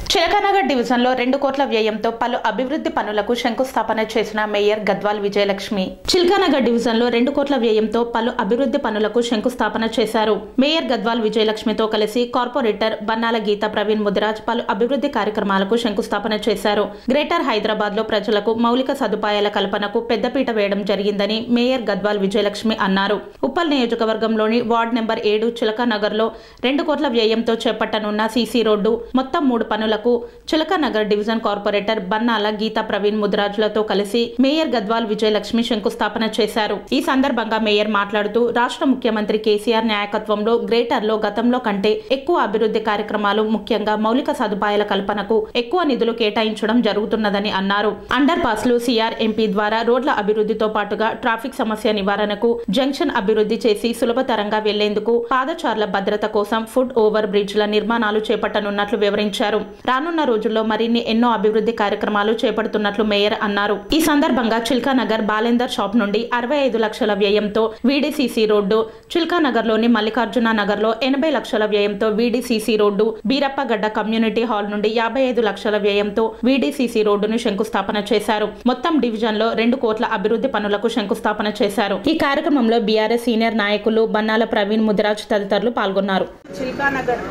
Chilakanagar division లో 2 కోట్ల వ్యయంతో పలు అభివృద్ధి పనులకు శంకుస్థాపన చేసిన మేయర్ గద్వాల్ విజయలక్ష్మి. చిలకనగర్ డివిజన్ లో 2 కోట్ల వ్యయంతో పలు అభివృద్ధి పనులకు శంకుస్థాపన చేశారు. మేయర్ గద్వాల్ విజయలక్ష్మితో కలిసి కార్పొరేటర్ బన్నాల గీత ప్రవీణ్ ముదిరాజ్ పలు అభివృద్ధి కార్యక్రమాలకు శంకుస్థాపన చేశారు. గ్రేటర్ హైదరాబాద్ లో ప్రజలకు మౌలిక సదుపాయాల కల్పనకు పెద్దపీట వేయడం జరిగిందని మేయర్ గద్వాల్ విజయలక్ష్మి అన్నారు. ఉప్పల్ నియోజకవర్గంలోని వార్డ్ నెంబర్ 7 చిలకనగర్ లో 2 కోట్ల వ్యయంతో చేపట్టనున్న సీసీ రోడ్డు మొత్తం 3 పనులకు చిలకనగర్ డివిజన్ కార్పొరేటర్ బన్నాల గీత ప్రవీణ్ ముదిరాజులతో కలిసి మేయర్ గద్వాల్ విజయలక్ష్మి శంకుస్థాపన చేశారు. ఈ సందర్భంగా మేయర్ మాట్లాడుతూ రాష్ట్ర ముఖ్యమంత్రి కేసీఆర్ నాయకత్వంలో గ్రేటర్ లో గతంలో కంటే ఎక్కువ అభివృద్ధి కార్యక్రమాలు, ముఖ్యంగా మౌలిక సదుపాయాల కల్పనకు ఎక్కువ నిధులు కేటాయించడం జరుగుతున్నదని అన్నారు. అండర్ పాస్లు CRMP ద్వారా రోడ్ల అభివృద్ధితో పాటుగా ట్రాఫిక్ సమస్య నివారణకు, జంక్షన్ అభివృద్ధి చేసి సులభతరంగా వెళ్లేందుకు, పాదచారుల భద్రత కోసం ఫుట్ ఓవర్ బ్రిడ్జ్ల నిర్మాణాలు చేపట్టనున్నట్లు వివరించారు. రానున్న రోజుల్లో మరిన్ని ఎన్నో అభివృద్ధి కార్యక్రమాలు చేపడుతున్నట్లు మేయర్ అన్నారు. ఈ సందర్భంగా చిల్కానగర్ బాలేందర్ షాప్ నుండి 65 లక్షల వ్యయంతో VDCC రోడ్డు, చిల్కానగర్ లోని మల్లికార్జున నగర్ లో 80 లక్షల వ్యయంతో VDCC road, Beerappagadda community hall నుండి 55 లక్షల వ్యయంతో VDCC రోడ్డును శంకుస్థాపన చేశారు. మొత్తం డివిజన్ లో 2 కోట్ల అభివృద్ధి పనులకు శంకుస్థాపన చేశారు. ఈ కార్యక్రమంలో BRS సీనియర్ నాయకులు బన్నాల ప్రవీణ్ ముదిరాజ్ తదితరులు పాల్గొన్నారు. చిల్కానగర్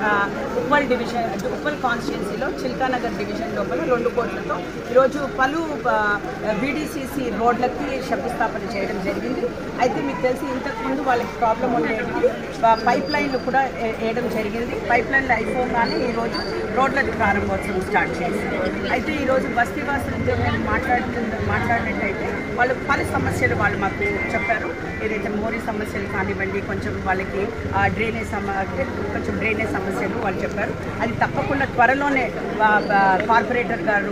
ఉప్పల్ కాన్స్టిట్యున్సీలో చిల్కానగర్ డివిజన్ లోపల 2 కోట్లతో ఈరోజు పలు VDCC రోడ్లకి శంకుస్థాపన చేయడం జరిగింది. అయితే మీకు తెలిసి ఇంతకుముందు వాళ్ళకి ప్రాబ్లం ఉండేది, పైప్ లైన్లు కూడా వేయడం జరిగింది. పైప్ లైన్లు అయిపోగానే ఈరోజు రోడ్ల ప్రారంభోత్సవం స్టార్ట్ చేశారు. అయితే ఈరోజు బస్తీవాసులతో మేము మాట్లాడినట్టయితే వాళ్ళు పలు సమస్యలు వాళ్ళు మాకు చెప్పారు. ఏదైతే మోరీ సమస్యలు కానివ్వండి, కొంచెం వాళ్ళకి డ్రైనేజ్ సమస్యలు వాళ్ళు చెప్పారు. అది తప్పకుండా త్వరలోనే కార్పొరేటర్ గారు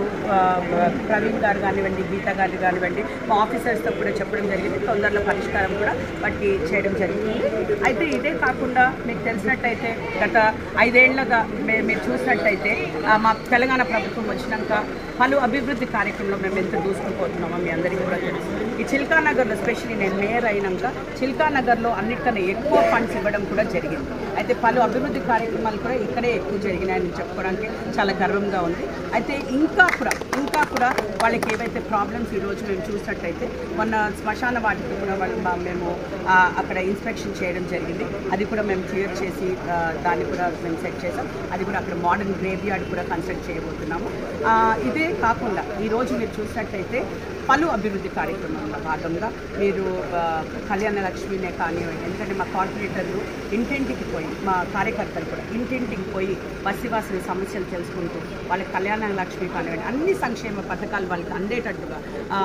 ప్రవీణ్ గారు కానివ్వండి, గీత గారు కానివ్వండి, మా ఆఫీసర్స్తో కూడా చెప్పడం జరిగింది. తొందరలో పరిష్కారం కూడా బట్టి చేయడం జరుగుతుంది. అయితే ఇదే కాకుండా మీకు తెలిసినట్టయితే గత 5 ఏళ్లుగా మీరు చూసినట్టయితే మా తెలంగాణ ప్రభుత్వం వచ్చినాక పలు అభివృద్ధి కార్యక్రమంలో మేము ఎంత దూసుకుపోతున్నామో మీ అందరికీ కూడా తెలుసు. ఈ చిల్కానగర్లో స్పెషల్లీ నేను మేయర్ అయినాక చిల్కానగర్లో అన్నిటికన్నా ఎక్కువ ఫండ్స్ ఇవ్వడం కూడా జరిగింది. అయితే పలు అభివృద్ధి కార్యక్రమాలు కూడా ఇక్కడే ఎక్కువ జరిగినాయని చెప్పుకోవడానికి చాలా గర్వంగా ఉంది. అయితే ఇంకా కూడా వాళ్ళకి ఏవైతే ప్రాబ్లమ్స్ ఈరోజు మేము చూసినట్టయితే మొన్న శ్మశాన వాటికి కూడా మేము అక్కడ ఇన్స్పెక్షన్ చేయడం జరిగింది. అది కూడా మేము క్లియర్ చేసి దాన్ని కూడా మేము సెట్ చేసాం. అది కూడా అక్కడ మోడర్న్ గ్రేవ్ యార్డ్ కూడా కన్స్ట్రక్ట్ చేయబోతున్నాము. ఇదే కాకుండా ఈరోజు మీరు చూసినట్టయితే పలు అభివృద్ధి కార్యక్రమంలో భాగంగా మీరు కళ్యాణ లక్ష్మినే కానివ్వండి, ఎందుకంటే మా కార్పొరేటర్లు ఇంటింటికి పోయి, మా కార్యకర్తలు కూడా ఇంటింటికి పోయి బస్సీవాసుల సమస్యలు తెలుసుకుంటూ వాళ్ళకి కళ్యాణ లక్ష్మి కానివ్వండి, అన్ని సంక్షేమ పథకాలు వాళ్ళకి అందేటట్టుగా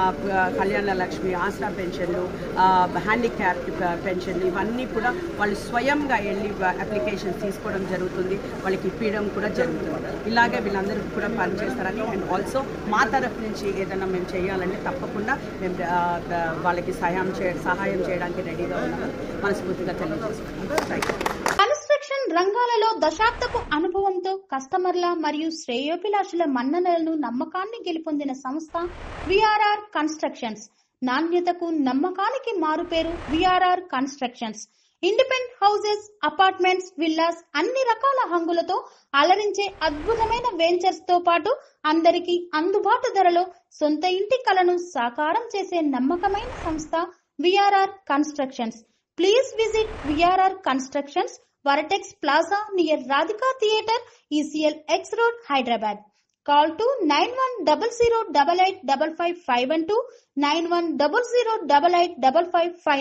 కళ్యాణ లక్ష్మి, ఆసరా పెన్షన్లు, హ్యాండిక్యాప్ పెన్షన్లు ఇవన్నీ కూడా వాళ్ళు స్వయంగా వెళ్ళి అప్లికేషన్ తీసుకోవడం జరుగుతుంది. వాళ్ళకి ఇప్పించడం కూడా జరుగుతుంది. ఇలాగే వీళ్ళందరూ కూడా పనిచేస్తారని, అండ్ ఆల్సో మా తరఫు నుంచి ఏదైనా మేము చేయాలంటే తప్పకుండా మేము వాళ్ళకి సహాయం చేయడానికి రెడీగా ఉన్నామని మనస్ఫూర్తిగా తెలియజేస్తున్నాం. కన్స్ట్రక్షన్ రంగాలలో దశాబ్దపు అనుభవంతో కస్టమర్ల మరియు శ్రేయోభిలాషుల మన్ననలను, నమ్మకాన్ని గెలుపొందిన సంస్థ VRR కన్స్ట్రక్షన్స్. నాణ్యతకు, నమ్మకానికి మారుపేరు VRR constructions. Independent houses, apartments, villas అన్ని రకాల హంగులతో అలరించే అద్భుతమైన వెంచర్స్ తో పాటు అందరికీ అందుబాటు ధరలో సొంత ఇంటి కలను సాకారం చేసే నమ్మకమైన సంస్థ VRR constructions. Please visit VRR constructions, Varatex Plaza near Radhika Theatre, ECL X Road, Hyderabad. Call to 910088555512, 9100885555.